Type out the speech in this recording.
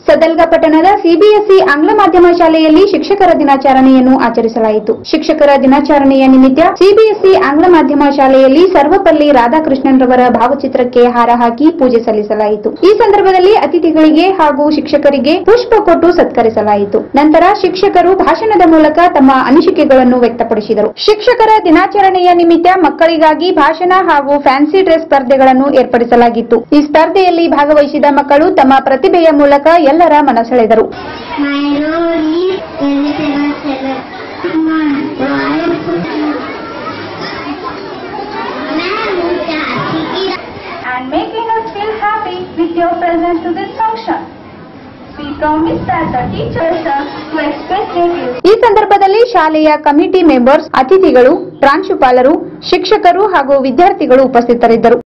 ಸದಲ್ಗ ಪಟ್ಟಣದ ಸಿಬಿಎಸ್ಇ ಆಂಗ್ಲ ಮಾಧ್ಯಮ ಶಾಲೆಯಲ್ಲಿ ಶಿಕ್ಷಕರ ದಿನಾಚರಣೆಯನ್ನು ಆಚರಿಸಲಾಯಿತು. ಶಿಕ್ಷಕರ ದಿನಾಚರಣೆಯ ನಿಮಿತ್ತ ಸಿಬಿಎಸ್ಇ ಆಂಗ್ಲ ಮಾಧ್ಯಮ ಶಾಲೆಯಲ್ಲಿ ಸರ್ವಪಲ್ಲಿ ರಾಧಾಕೃಷ್ಣನ್ ರವರ ಭಾವಚಿತ್ರಕ್ಕೆ ಹಾರ ಹಾಕಿ ಪೂಜೆ ಸಲ್ಲಿಸಲಾಯಿತು. ಈ ಸಂದರ್ಭದಲ್ಲಿ ಅತಿಥಿಗಳಿಗೆ ಹಾಗೂ ಶಿಕ್ಷಕರಿಗೆ ಪುಷ್ಪ ಕೊಟ್ಟು ಸತ್ಕರಿಸಲಾಯಿತು. ನಂತರ ಶಿಕ್ಷಕರು ಭಾಷಣದ ಮೂಲಕ ತಮ್ಮ ಅನಿಸಿಕೆಗಳನ್ನು ವ್ಯಕ್ತಪಡಿಸಿದರು. ಶಿಕ್ಷಕರ ದಿನಾಚರಣೆಯ ನಿಮಿತ್ತ ಮಕ್ಕಳಿಗಾಗಿ ಭಾಷಣ ಹಾಗೂ ಫ್ಯಾನ್ಸಿ ಡ್ರೆಸ್ ಸ್ಪರ್ಧೆಗಳನ್ನು ಏರ್ಪಡಿಸಲಾಗಿತ್ತು. ಈ ಸ್ಪರ್ಧೆಯಲ್ಲಿ ಭಾಗವಹಿಸಿದ ಮಕ್ಕಳು ತಮ್ಮ ಪ್ರತಿಭೆಯ ಮೂಲಕ ಎಲ್ಲರ ಮನಸೆಳೆದರು. ಈ ಸಂದರ್ಭದಲ್ಲಿ ಶಾಲೆಯ ಕಮಿಟಿ ಮೆಂಬರ್ಸ್, ಅತಿಥಿಗಳು, ಪ್ರಾಂಶುಪಾಲರು, ಶಿಕ್ಷಕರು ಹಾಗೂ ವಿದ್ಯಾರ್ಥಿಗಳು ಉಪಸ್ಥಿತರಿದ್ದರು.